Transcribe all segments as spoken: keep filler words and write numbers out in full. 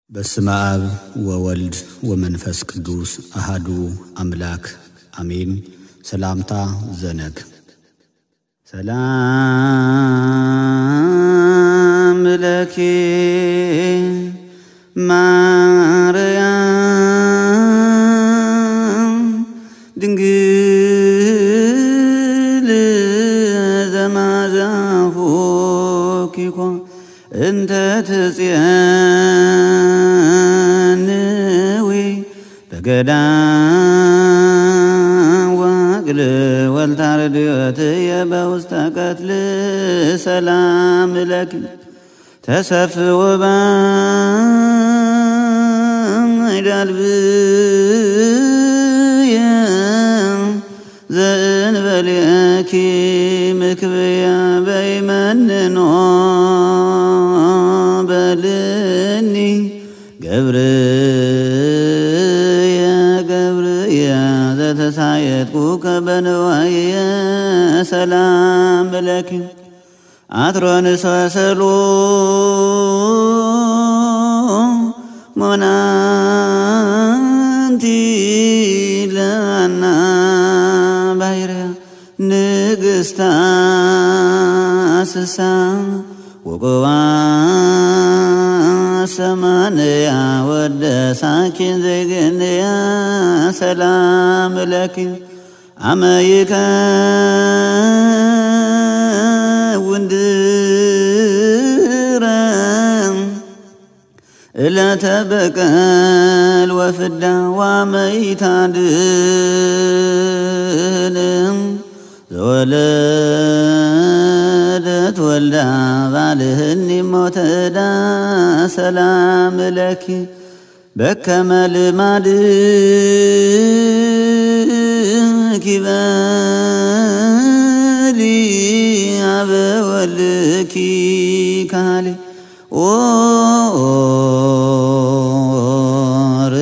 በስመ አብ ወወልድ ወመንፈስ ቅዱስ አሐዱ አምላክ አሜን። ሰላምታ ዘነግ ሰላም ለኪ ማርያም ድንግል ዘማዛፉኪኮ እንተ ትጽየንዊ በገዳም ወግል ወልታርድዮትየ በውስተ ቀትል ሰላም ለኪ ተሰፍወ ባይዳልብየ ዘእንበሌኪ ምክብያ በይመንኖ በልኒ ገብርየ ገብርየ ዘተሳየጥኩከ በንዋየ ሰላም ለኪ አትሮንስ ወሰሎ ሞናንቲ ለአና ባይርያ ንግሥታ ስሳ ወቆዋ ሰማንያ ወደሳኪን ዘይግንያ ሰላም ለኪ አመይከ ውንድረ እለተ በቀል ወፍዳ ዋመይታድንም ዘወለደት ወልዳ ባልህኒ ሞተዳ ሰላም ለኪ በከመ ልማድኪ በሊ አበ ወልድኪ ካሊ ኦር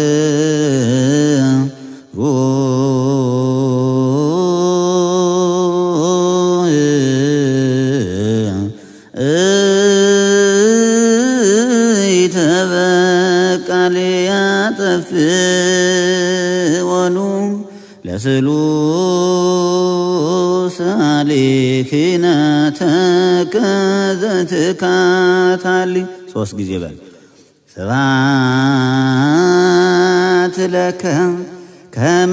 ኢተበቃልያ ጠፍወኑ ለስሉስ አሌኪነ ተከዘትካታሊ ሶስት ጊዜ በል ስብሐት ለከ ከመ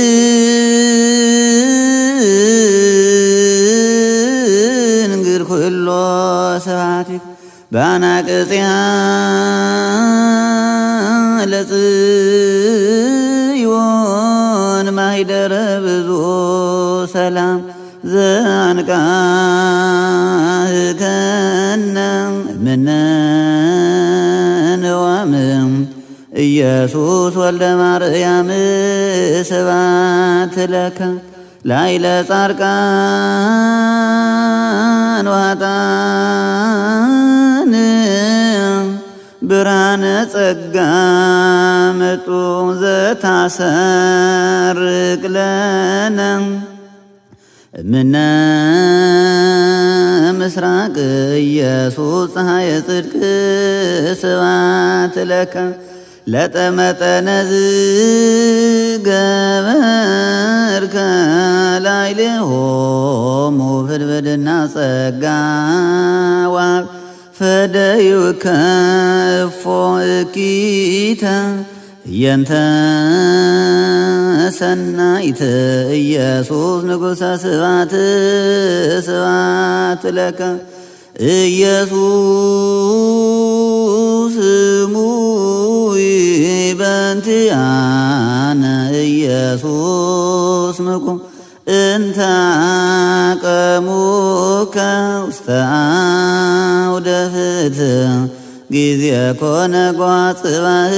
ንንግር ኩሎ ስብሐቲከ በአናቅጽያ ለጽዮን ማሂደረ ብዙ ሰላም ዘአንቃህከነ እምነ ንዋምም ኢየሱስ ወልደ ማርያም ስብሐት ለከ ላዕለ ጻድቃን ወኃጥአን ብርሃነ ጸጋ መጡ ዘታሰርቅ ለነ እምነ ምስራቅ ኢየሱስ ፀሐየ ጽድቅ ስብሐት ለከ ለጠመጠነ ዝገበርከ ላዕሌሆሙ ፍድፍድና ጸጋ ዋብ ፈደዩከ እፎ እኪተ እየንተ ሰናይት ኢየሱስ ንጉሠ ስብሐት ስብሐት ለከ ኢየሱስ ሙይ በእንቲአነ ኢየሱስ ምቁ እንተ አቀሙከ ውስተ አውደ ፍትሕ ጊዜ ኮነ ጓጽባህ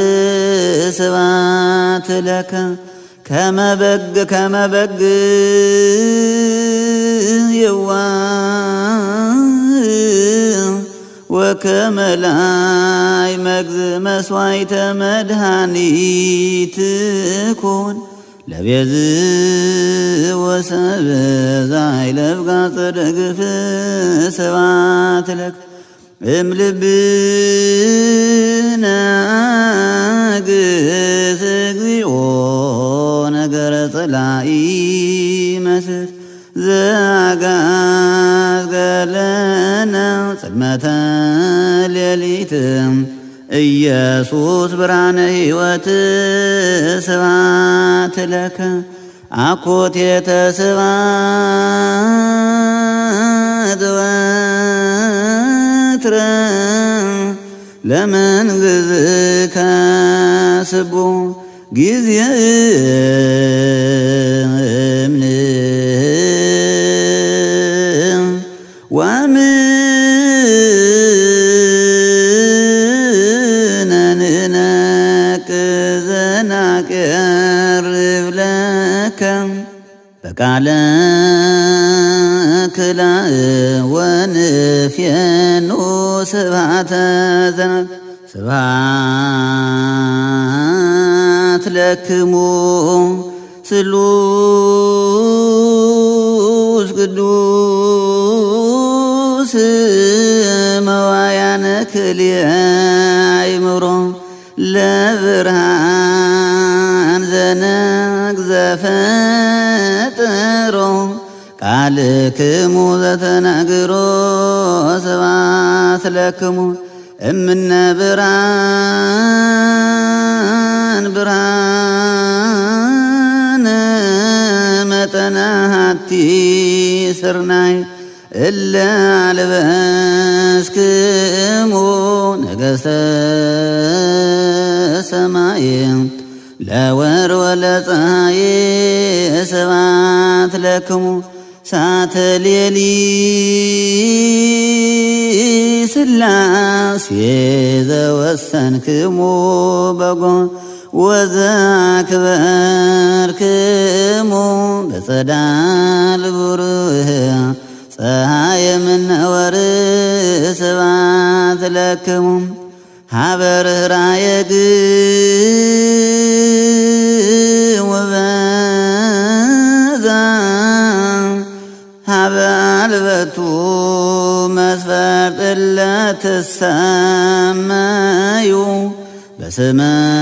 ስብሐት ለከ ከመ በግ ከመ በግ የዋህ ወከመ ላይ መግዝ መስዋዕተ መድኃኒት ኮን ለቤዝ ወሰብ ዛይለብጋ ጽድግፍ ስብሐት ለከ እምልብነ ኢየሱስ ብርሃነ ሕይወት ስብሐት ለከ አኮቴተ ስብሐት ወትረ ለመንግሥትከ ስቡ ጊዜ እምነ ዘናቀርብ ለከ በቃለ ክላእ ወንፍየኑ ስብሐተ ዘናት ስብሐት ለክሙ ስሉስ ቅዱስ መዋያነ ክልኤ አእምሮ ለብርሃን ዘነግዘ ፈጥሮ ቃልክሙ ዘተናግሮ ስብሐት ለክሙ እምነ ብርሃን ብርሃነ መጠነ ሀቲ ስርናይ እለ አልበስክሙ ነገሥተ ሰማይ ለወር ወለፀሐይ ስብሐት ለክሙ ሳተ ሌሊት ሥላሴ ዘወሰንክሙ በጎ ወዘአክበርክሙ በጸዳል ብሩህ ፀሐይ እምነወር ስብሐት ለክሙ ሀበ ርኅራኄ ወበዛ ሀበ አልበቱ መስፈርት ለትሰመዩ በስመ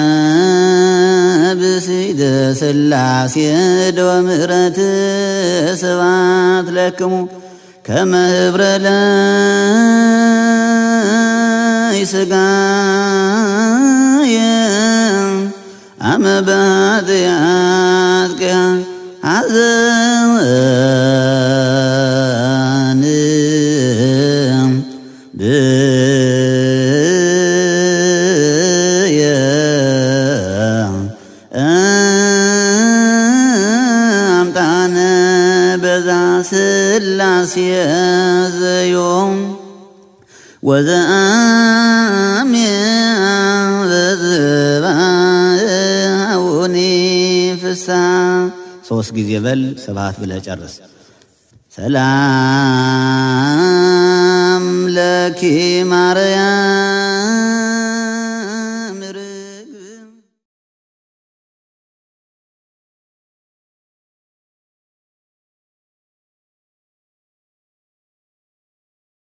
ብእሲተ ሥላሴ ደወ ምሕረት ስብሐት ለክሙ ከመ ኅብረ ላይ ሥጋየ አመ በኃጢአት ሐዘን ብየ አምጣነ በዛ ሥላሴ ዘዮም ወዘአሜን በዝባውኒ ፍስሐ ሶስት ጊዜ በል ስብሐት ብለህ ጨርስ። ሰላም ለኪ ማርያም